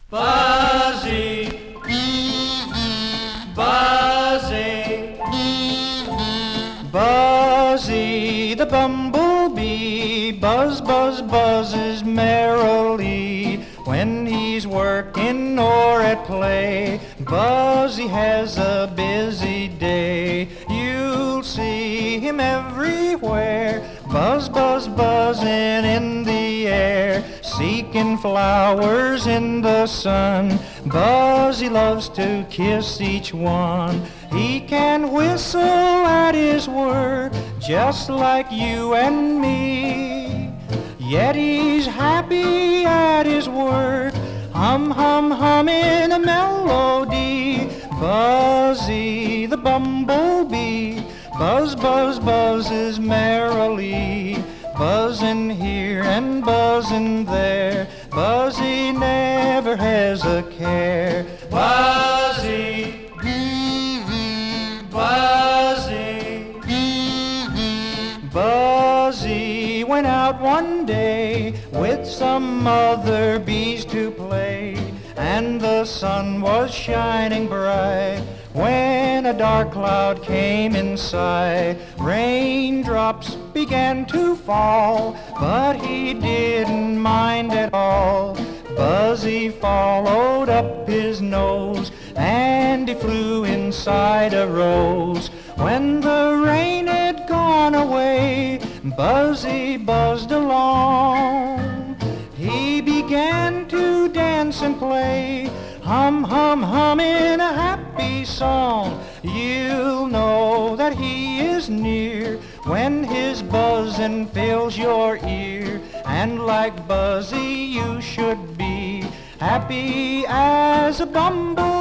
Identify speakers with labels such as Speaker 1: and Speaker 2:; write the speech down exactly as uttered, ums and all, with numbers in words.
Speaker 1: Buzzy, Buzzy, Buzzy the Bumblebee, buzz, buzz, buzzes merrily when he's working or at play. Buzzy has a busy day, you'll see him everywhere. Buzz, buzz, buzzing in the air, seeking flowers in the sun. Buzzy loves to kiss each one. He can whistle at his work just like you and me. Yet he's happy at his work, hum, hum, humming a melody. Buzzy the Bumblebee, buzz, buzz, buzzes merrily, buzzing here and buzzing there. Buzzy never has a care. Buzzy, Buzzy, Buzzy went out one day with some other bees to play, and the sun was shining bright when a dark cloud came in sight. Raindrops began to fall, but he didn't mind at all. Buzzy followed up his nose, and he flew inside a rose. When the rain had gone away, Buzzy buzzed along. He began to dance and play, hum, hum, humming a happy song. You'll know that he is near when his buzzing fills your ear. And like Buzzy you should be, happy as a bumblebee.